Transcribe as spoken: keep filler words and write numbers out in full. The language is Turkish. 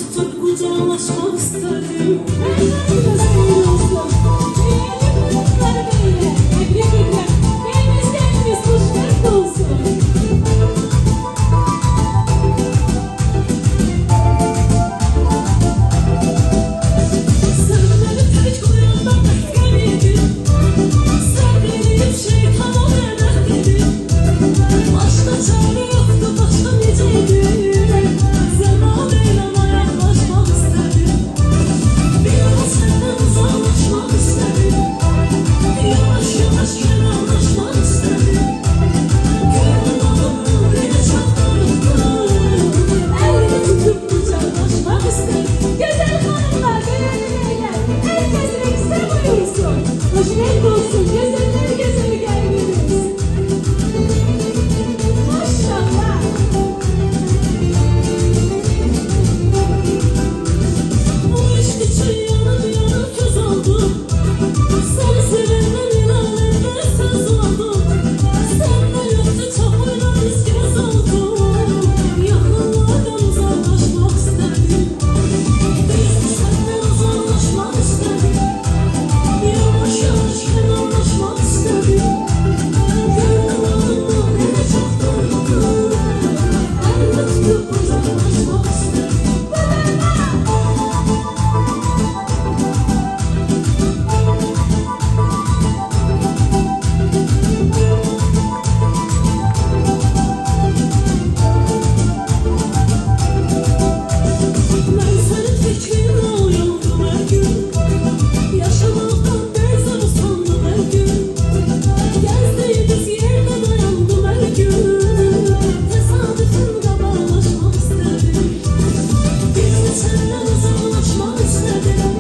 tutup kucaklaşmak istedim. Biraz değil olsun. Diyelim bunları böyle. Tebrik ederim. Geliniz geliniz hoşgörük olsun. Sen beni tek koyandan başka yedin. Sen benim şeytanım emekliydim. Başka çare yoktu, başka neceydi. Zaman eyleme yaklaşmak istedim. Bir yol senden uzaklaşmak istedim. Yavaş yavaş kenarlaşmak istedim. Gönlüm alıp beni çaktırdı. Elini tutup kucaklaşmak istedim. Güzel hanımlar, beğenileyler. Herkes renkse buyursun. Hoşgörük olsun, güzeller güzeli geldiniz. Maşallah. Bu iş için yanıp yanıp tuz oldum. Seni sevenler ilanlarına söz oldum. Sende yoktu çok oynarız göz oldum. Yakınlardan uzaklaşmak istedim. Bir senden uzaklaşmak istedim. Yavaş yavaş kenarlaşmak istedim. Gönlüm alındı beni çaktırdı. Elle tutup uzaklaşmak istedim. Ben senin fikrinle uyandım her gün. Yaşamaktan bezdim usandım her gün. Gezdiğimiz yerde dayandım her gün. Tesadüfün kabarlaşmak istedim. Bir gün senden uzaklaşmak istedim.